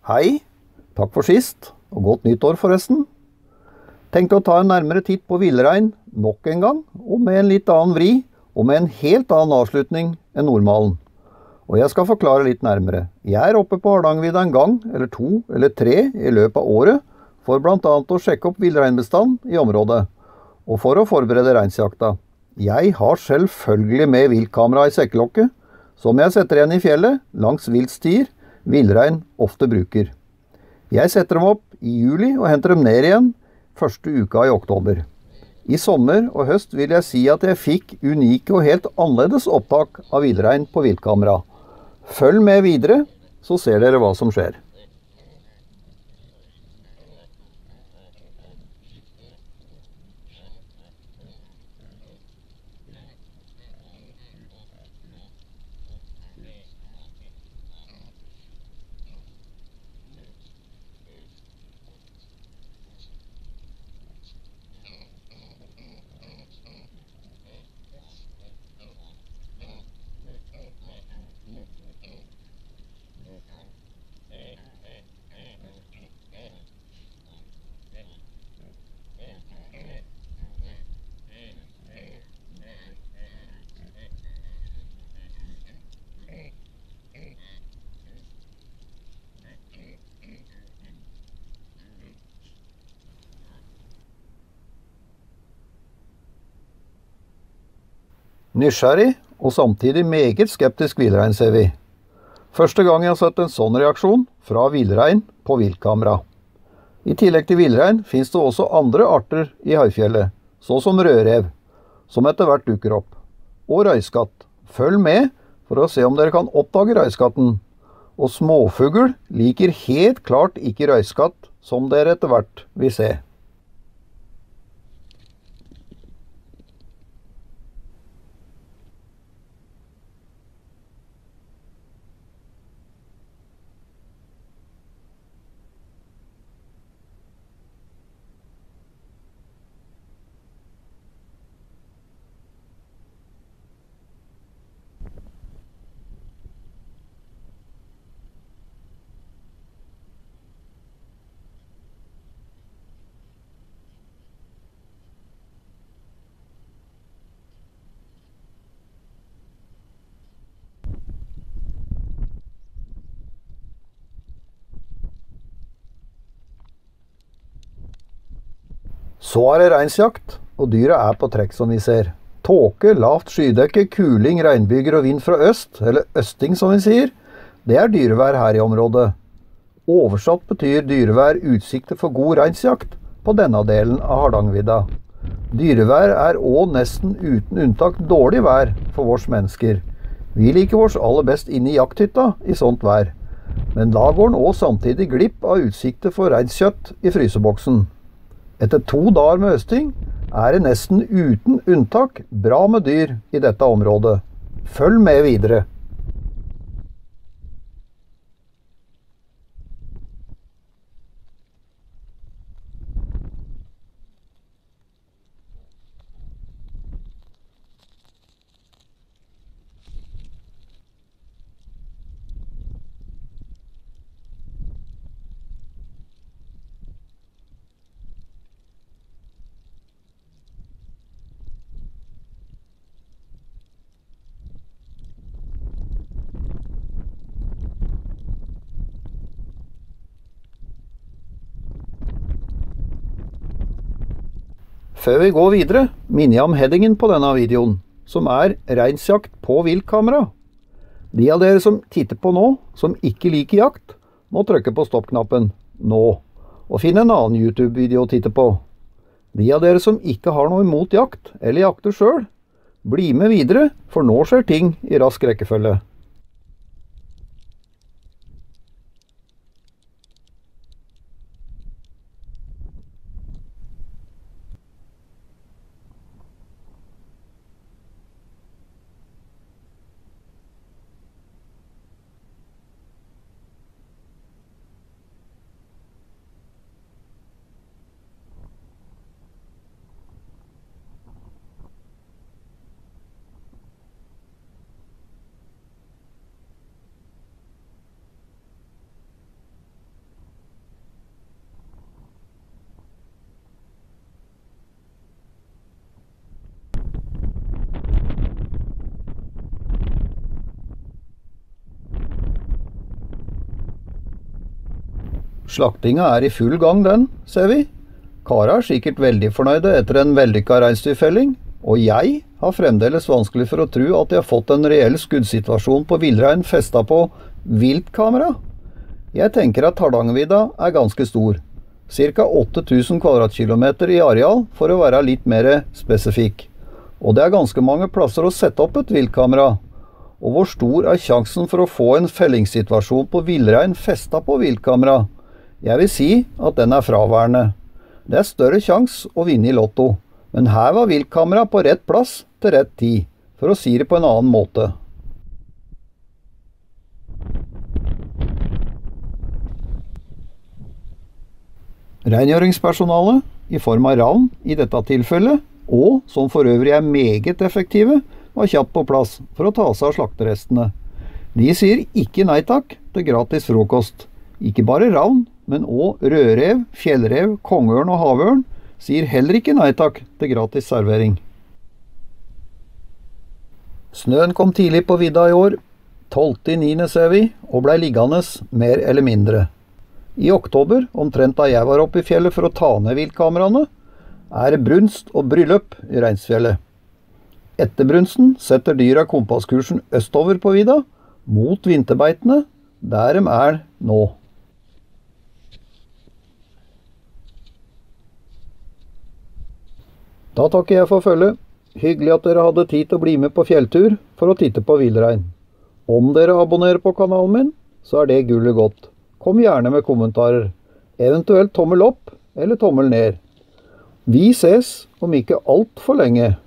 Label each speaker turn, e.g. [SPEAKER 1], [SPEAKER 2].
[SPEAKER 1] Hei, takk for sist, og godt nyttår forresten. Tenkte å ta en nærmere titt på villrein nok en gang, og med en litt annen vri, og med en helt annen avslutning enn normalen. Og jeg skal forklare litt nærmere. Jeg er oppe på Hardangervidda en gang, eller to, eller tre i løpet av året, for blant annet å sjekke opp villreinbestand i området, og for å forberede reinsjakta. Jeg har selvfølgelig med viltkamera i sekkelokket, som jeg setter igjen i fjellet, langs viltstier, villrein ofte bruker. Jeg setter dem opp i juli og henter dem ned igjen første uka i oktober. I sommer og høst vil jeg si at jeg fikk unike og helt annerledes opptak av villrein på viltkamera. Følg med videre, så ser dere hva som skjer. Nysgjerrig og samtidig meget skeptisk villrein ser vi. Første gang jeg har sett en sånn reaksjon fra villrein på viltkamera. I tillegg til villrein finnes det også andre arter i Høyfjellet, så som rødrev, som etter hvert dukker opp, og røyskatt. Følg med for å se om dere kan oppdage røyskatten. Og småfugl liker helt klart ikke røyskatt, som dere etter hvert vil se. Så er det reinsjakt, og dyra er på trekk som vi ser. Tåke, lavt skydekke, kuling, regnbyger og vind fra øst, eller østing som vi sier, det er dyrevær her i området. Oversatt betyr dyrevær utsikter for god reinsjakt på denne delen av Hardangervidda. Dyrevær er også nesten uten unntak dårlig vær for vårs mennesker. Vi liker vårs aller best inne i jakthytta i sånt vær, men da går den også samtidig glipp av utsikter for reinskjøtt i fryseboksen. Etter 2 dager med høsting er det nesten uten unntak bra med dyr i dette området. Følg med videre. Før vi går videre, minner jeg om headingen på denne videoen, som er reinsjakt på viltkamera. De av dere som titter på nå, som ikke liker jakt, må trykke på stoppknappen nå, og finne en annen YouTube-video å titte på. De av dere som ikke har noe imot jakt, eller jakter selv, bli med videre, for nå skjer ting i rask rekkefølge. Slaktinga er i full gang den, ser vi. Kara er sikkert veldig fornøyde etter en vellykket reinsdyrfelling, og jeg har fremdeles vanskelig for å tro at de har fått en reell skuddsituasjon på villrein festet på viltkamera. Jeg tenker at Hardangervidda er ganske stor, ca. 8000 kvadratkilometer i areal for å være litt mer spesifikk. Og det er ganske mange plasser å sette opp et viltkamera. Og hvor stor er sjansen for å få en fellingssituasjon på villrein festet på viltkamera? Jeg vil si at den er fraværende. Det er større sjans å vinne i lotto, men her var viltkamera på rett plass til rett tid, for å si det på en annen måte. Rengjøringspersonalet, i form av ravn i dette tilfellet, og som for øvrig er meget effektive, var kjapt på plass for å ta seg av slakterestene. De sier ikke nei takk til gratis frokost. Ikke bare ravn, men også rødrev, fjellrev, kongeørn og havørn sier heller ikke nei takk til gratis servering. Snøen kom tidlig på vidda i år, 12.9. ser vi, og ble liggende mer eller mindre. I oktober, omtrent da jeg var oppe i fjellet for å ta ned viltkameraene, er det brunst og bryllup i Reinsfjellet. Etter brunsten setter dyra kompasskursen østover på vidda, mot vinterbeitene, der de er nå. Da takker jeg for følget. Hyggelig at dere hadde tid til å bli med på fjelltur for å titte på villrein. Om dere abonnerer på kanalen min, så er det gullet godt. Kom gjerne med kommentarer, eventuelt tommel opp eller tommel ned. Vi ses om ikke alt for lenge.